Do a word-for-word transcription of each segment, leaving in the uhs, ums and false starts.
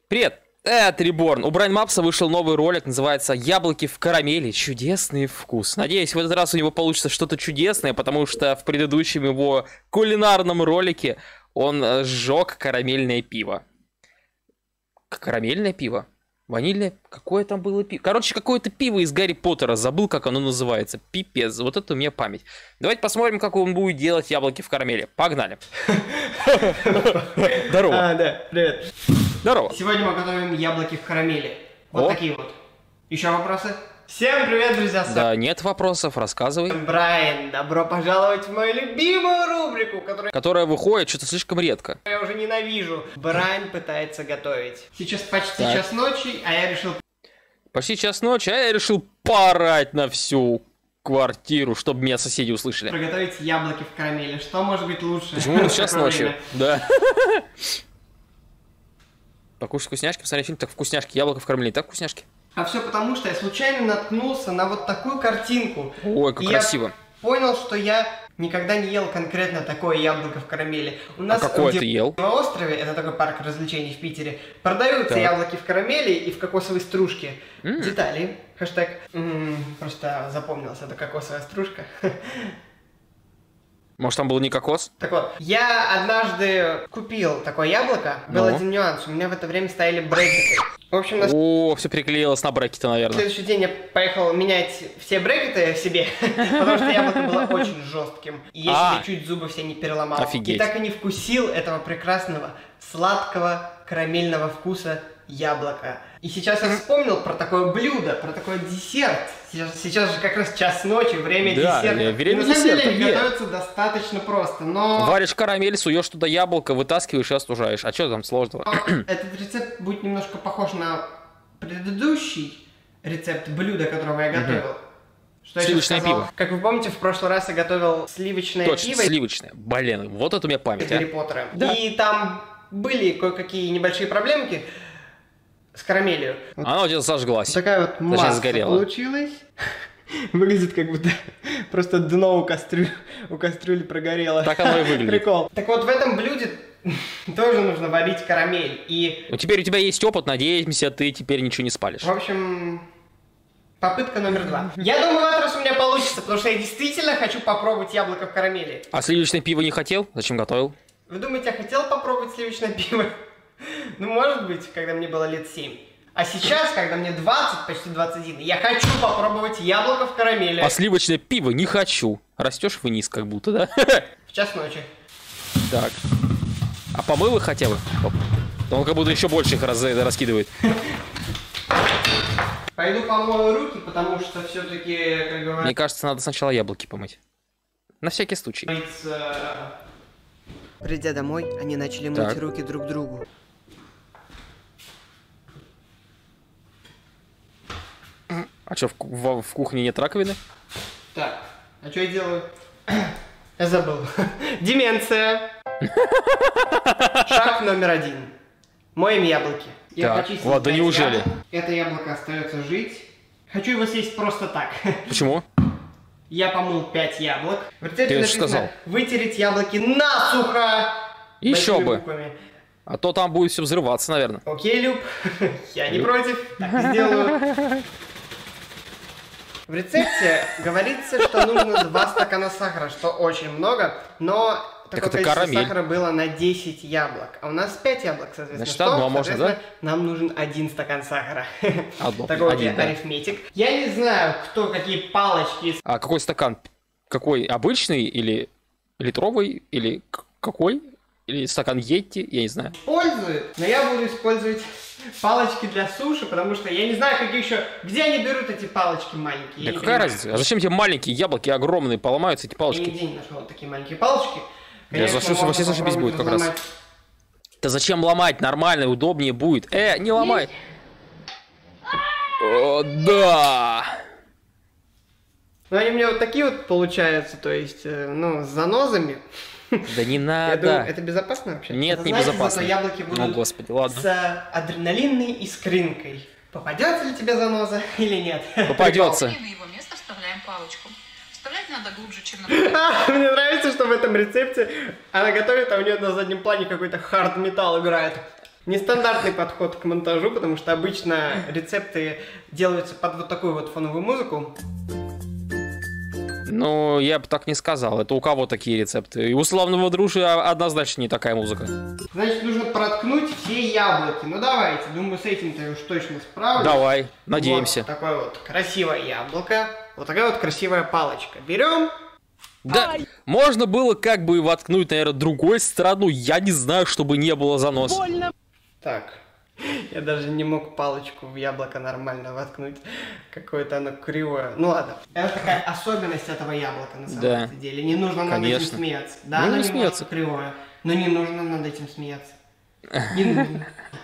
Привет, это Реборн. У Брайн Мапса вышел новый ролик, называется «Яблоки в карамели. Чудесный вкус». Надеюсь, в этот раз у него получится что-то чудесное, потому что в предыдущем его кулинарном ролике он сжег карамельное пиво. Карамельное пиво? Ванильное? Какое там было пиво? Короче, какое-то пиво из Гарри Поттера. Забыл, как оно называется. Пипец. Вот это у меня память. Давайте посмотрим, как он будет делать яблоки в карамели. Погнали. Здорово. А, да, привет. Здорово. Сегодня мы готовим яблоки в карамели. Вот такие вот. Еще вопросы? Всем привет, друзья. Да, нет вопросов, рассказывай. Брайан, добро пожаловать в мою любимую рубрику, которая... Которая выходит что-то слишком редко. Я уже ненавижу. Брайан пытается готовить. Сейчас почти Так. час ночи, а я решил... Почти час ночи, а я решил поорать на всю квартиру, чтобы меня соседи услышали. Приготовить яблоки в карамели. Что может быть лучше? Почему в час такое ночи? время? Да. Покушать вкусняшки, посмотреть фильм, так вкусняшки, яблоко в карамели, так вкусняшки. А все потому, что я случайно наткнулся на вот такую картинку. Ой, как И красиво. Я понял, что я никогда не ел конкретно такое яблоко в карамели. У нас А какое в ты ел? На острове, это такой парк развлечений в Питере, продаются Так. яблоки в карамели и в кокосовой стружке. М. Детали. Хэштег. М, Просто запомнился, это кокосовая стружка. Может, там был не кокос? Так вот, я однажды купил такое яблоко. Был Ну? один нюанс. У меня в это время стояли брекеты. В общем, на О, все приклеилось на брекеты, На наверное. следующий день я поехал менять все брекеты себе, потому что яблоко было очень жестким. И я А. себе чуть зубы все не переломал. Офигеть. И так и не вкусил этого прекрасного, сладкого, карамельного вкуса яблока. И сейчас я вспомнил про такое блюдо, про такой десерт. Сейчас, сейчас же как раз час ночи, время Да, десерта. время И на самом деле десерта, они е. готовятся достаточно просто, но... Варишь карамель, суешь туда яблоко, вытаскиваешь и остужаешь. А что там сложного? Этот рецепт будет немножко похож на предыдущий рецепт блюда, которого я готовил. Что я сейчас Сливочное сказал? пиво. Как вы помните, в прошлый раз я готовил сливочное Точно, пиво сливочное. Блин, вот это у меня из память, Гарри а. Поттера. Да. И там были кое-какие небольшие проблемки с карамелью. Вот Она у тебя зажглась. такая вот масса сгорела. получилась. Выглядит как будто просто дно у кастрюли, у кастрюли прогорело. Так оно и выглядит. Прикол. Так вот, в этом блюде тоже нужно варить карамель. И Ну теперь у тебя есть опыт, надеемся, ты теперь ничего не спалишь. В общем, попытка номер два. Я думаю, в этот раз у меня получится, потому что я действительно хочу попробовать яблоко в карамели. А сливочное пиво не хотел? Зачем готовил? Вы думаете, я хотел попробовать сливочное пиво? Ну, может быть, когда мне было лет семь. А сейчас, когда мне двадцать, почти двадцать один, я хочу попробовать яблоко в карамели. А сливочное пиво не хочу. Растешь вниз как будто, да? В час ночи. Так. А помыл их хотя бы? Оп. Да он как будто еще больше их раз- раскидывает. Пойду помою руки, потому что все-таки, как Мне говорится... кажется, надо сначала яблоки помыть. На всякий случай. Придя домой, они начали мыть Так. руки друг другу. А что, в, ку- в- в кухне нет раковины? Так, а что я делаю? Я забыл. Деменция. Шаг номер один. Моем яблоки. Я Так, почистил ладно, пять неужели? яблок. Это яблоко остается жить. Хочу его съесть просто так. Почему? Я помыл пять яблок. В рецепте Ты же написано сказал. вытереть яблоки насухо. Еще Большими бы. буквами. А то там будет все взрываться, наверное. Окей, Люб. Я не против. Так и сделаю. В рецепте говорится, что нужно два стакана сахара, что очень много, но такое это количество карамель. сахара было на десять яблок. А у нас пять яблок, соответственно. Значит, что? одно можно, да? Соответственно, нам нужен один стакан сахара. Одно, Такой один, вот да. арифметик. Я не знаю, кто какие палочки А какой стакан? Какой? Обычный или литровый? Или к- какой? Или стакан Йетти? Я не знаю. используют, но я буду использовать палочки для суши, потому что я не знаю, какие еще... Где они берут эти палочки маленькие? Да Я не какая понимаю. разница? А зачем тебе маленькие яблоки огромные поломаются эти Я палочки? нигде не нашел такие маленькие палочки. Да, за что- во все зашибись будет как раз. Да зачем ломать? Нормально, удобнее будет. Э, не ломай. О, да. Ну, они у меня вот такие вот получаются, то есть, э, ну, с занозами. Да не Я думаю, надо. это безопасно вообще? Нет, Это, не знаете, безопасно. зато яблоки О, будут господи, ладно. с адреналинной искринкой. Попадется ли тебе заноза или нет? Попадется. И на его место вставляем палочку. Вставлять надо глубже, чем на А, мне нравится, что в этом рецепте она готовит, а у нее на заднем плане какой-то хард металл играет. Нестандартный подход к монтажу, потому что обычно рецепты делаются под вот такую вот фоновую музыку. Ну, я бы так не сказал. Это у кого такие рецепты? И у славного дружи однозначно не такая музыка. Значит, нужно проткнуть все яблоки. Ну, давайте. Думаю, с этим-то я уж точно справлюсь. Давай, надеемся. Вот такое вот красивое яблоко. Вот такая вот красивая палочка. Берем. Да, Ай! Можно было как бы воткнуть, наверное, другой сторону. Я не знаю, чтобы не было занос. Больно. Так. Я даже не мог палочку в яблоко нормально воткнуть. Какое-то оно кривое. Ну ладно. Это такая особенность этого яблока на самом да. деле. Не нужно над Конечно. этим смеяться. Да, ну, оно не не смеяться. кривое. Но не нужно над этим смеяться. Не нужно.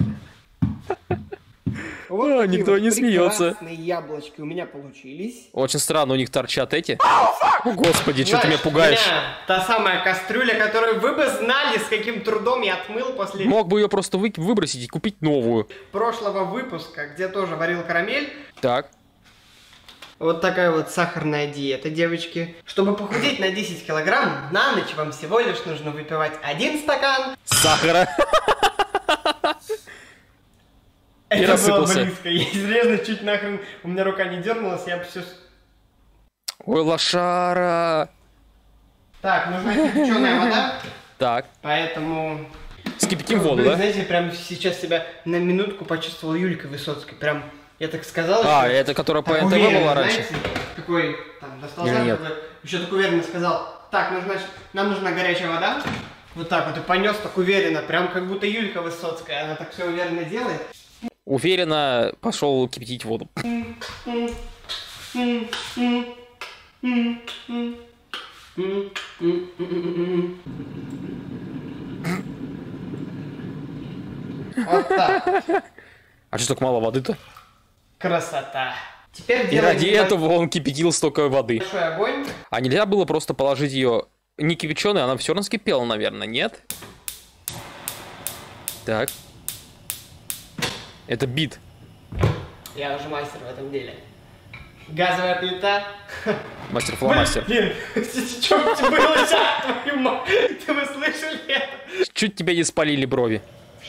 Вот а, никто не смеется. Прекрасные яблочки у меня получились. Очень странно, у них торчат эти. О, господи, что ты меня пугаешь? У меня та самая кастрюля, которую вы бы знали, с каким трудом я отмыл после... Мог бы ее просто вы... выбросить и купить новую. Прошлого выпуска, где тоже варил карамель. Так. Вот такая вот сахарная диета, девочки. Чтобы похудеть на десять килограмм, на ночь вам всего лишь нужно выпивать один стакан сахара. Это было близко. Я серьезно чуть нахрен, у меня рука не дернулась, я бы все... Ой, лошара. Так, нужна кипяченая вода. Так. Поэтому... Скипятим воду, вы, да? Знаете, прям сейчас себя на минутку почувствовал Юлькой Высоцкой. Прям, я так сказал. А, что... это которая по эн тэ вэ уверенно, была раньше? Знаете, такой, там, достал сахар, еще так уверенно сказал, так, ну, значит, нам нужна горячая вода. Вот так вот и понес так уверенно, прям как будто Юлька Высоцкая. Она так все уверенно делает. Уверенно пошел кипятить воду. Вот так. А что так мало воды-то? Красота. Теперь И ради этого он кипятил столько воды. Большой огонь. А нельзя было просто положить ее не кипяченой, она все равно скипела, наверное, нет? Так. Это бит. Я уже мастер в этом деле. Газовая плита. Мастер-фломастер. Блин, что было сейчас, твою мать? Ты вы слышали это? Чуть тебя не спалили брови.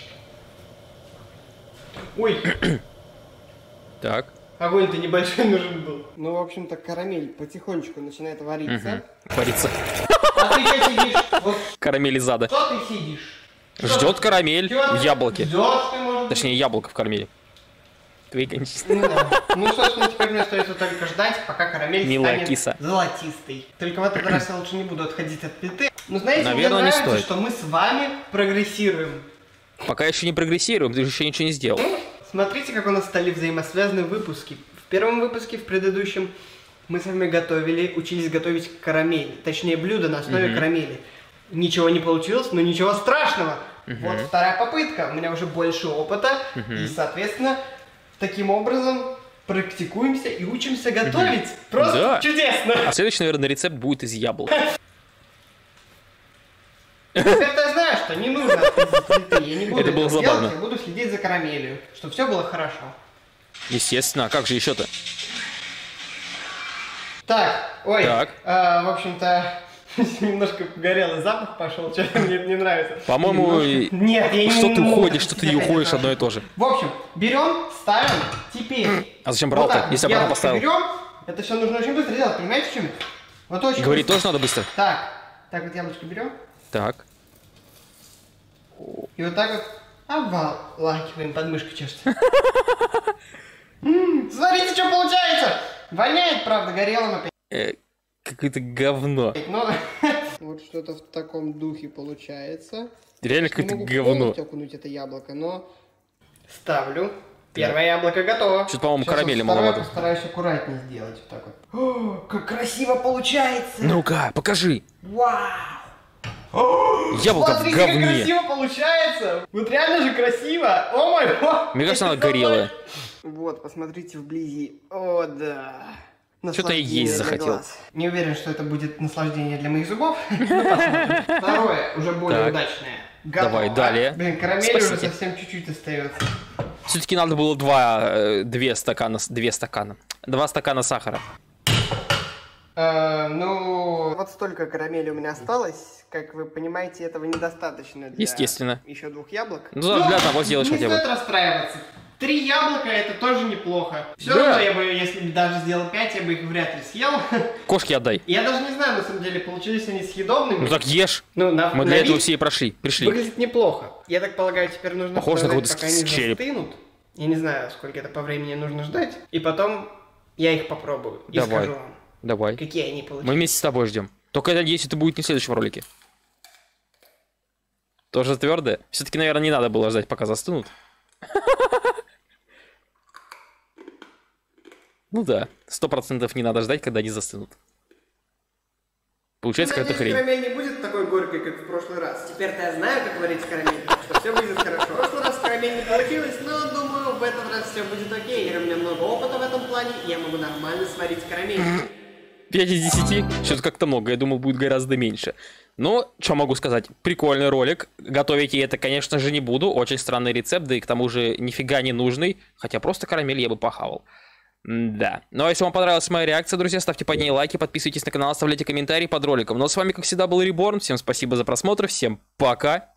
Ой. Так. Огонь-то небольшой нужен был. Ну, в общем-то, карамель потихонечку начинает вариться. Угу. Вариться. А ты что сидишь? Вот. Карамель из ада. Что ты сидишь? Ждет карамель в яблоке. Ждешь ты, может быть? Точнее, яблоко в карамели. Твои кончики. Ну, да. Ну, собственно, теперь мне остается только ждать, пока карамель Милая станет киса. золотистой. Только в этот раз я лучше не буду отходить от плиты. Ну, знаете, наверное, мне не нравится, стоит. что мы с вами прогрессируем. Пока еще не прогрессируем, ты же еще ничего не сделал. Смотрите, как у нас стали взаимосвязаны выпуски. В первом выпуске, в предыдущем, мы с вами готовили, учились готовить карамель. Точнее, блюдо на основе mm-hmm. карамели. Ничего не получилось, но ничего страшного. Mm-hmm. Вот вторая попытка. У меня уже больше опыта. Mm-hmm. И, соответственно, таким образом практикуемся и учимся готовить. Mm-hmm. Просто да. чудесно. А следующий, наверное, рецепт будет из яблок. Теперь-то я знаю, что не нужно отходить плиты. Я не буду это было забавно. Делать, я буду следить за карамелью, чтобы все было хорошо. Естественно, а как же еще-то? Так, ой, так. А, в общем-то, немножко погорелый запах пошел, что-то мне это не нравится. По-моему, нет, я не что ты уходишь, что ты не уходишь, одно и то же. В общем, берем, ставим, теперь. А зачем брал-то, вот если обратно поставил? Берем, это все нужно очень быстро делать, понимаете, в чем? Вот очень Говорить быстро. тоже надо быстро. Так, так вот яблочко берем. Так. И вот так вот обволакиваем, подмышка чешется. Смотрите, что получается! Воняет, правда, горелым опять. Какое-то говно. Вот что-то в таком духе получается. Реально какое-то говно. Не могу окунуть это яблоко, но ставлю. Первое яблоко готово. Что-то, по-моему, карамели маловато. Постараюсь аккуратнее сделать. Вот так вот. О, как красиво получается! Ну-ка, покажи. Вау! Яблоко в Смотрите, говне. Как красиво получается! Вот реально же красиво! О мой бог! Мне кажется, она горелая. Вот, посмотрите вблизи. О, да. Что-то я есть захотел. Не уверен, что это будет наслаждение для моих зубов. Второе, уже более удачное. Давай, далее. Блин, карамели уже совсем чуть-чуть остается. Все-таки надо было два, две стакана, две стакана, два стакана сахара. Э, ну, вот столько карамели у меня осталось. Как вы понимаете, этого недостаточно для Естественно. еще двух яблок. Ну, для одного сделаешь хотя бы. Не стоит расстраиваться. Три яблока это тоже неплохо. Все Да. равно я бы, если бы даже сделал пять, я бы их вряд ли съел. Кошки отдай. Я даже не знаю, на самом деле, получились они съедобными. Ну так ешь. Ну, на, Мы на для этого вид все и прошли. Пришли. выглядит неплохо. Я так полагаю, теперь нужно Похоже на подождать, какой-то пока они череп. застынут. Я не знаю, сколько это по времени нужно ждать. И потом я их попробую и Давай. скажу вам, Давай. какие они получились. Мы вместе с тобой ждем. Только я надеюсь, это будет не в следующем ролике. Тоже твердое? Все-таки, наверное, не надо было ждать, пока застынут. Ну да, сто процентов не надо ждать, когда они застынут. Получается Ну, какая-то надеюсь, хрень. карамель не будет такой горькой, как в прошлый раз. Теперь-то я знаю, как варить карамель, так что все будет хорошо. В прошлый раз карамель не получилось, но думаю, в этот раз все будет окей. У меня много опыта в этом плане, и я могу нормально сварить карамель. пять из десяти? Что-то как-то много, я думал, будет гораздо меньше. Но, что могу сказать, прикольный ролик. Готовить я это, конечно же, не буду. Очень странный рецепт, да и к тому же нифига не нужный. Хотя просто карамель я бы похавал. Да. Ну а если вам понравилась моя реакция, друзья, ставьте под ней лайки, подписывайтесь на канал, оставляйте комментарии под роликом. Ну а с вами, как всегда, был Реборн. Всем спасибо за просмотр, всем пока.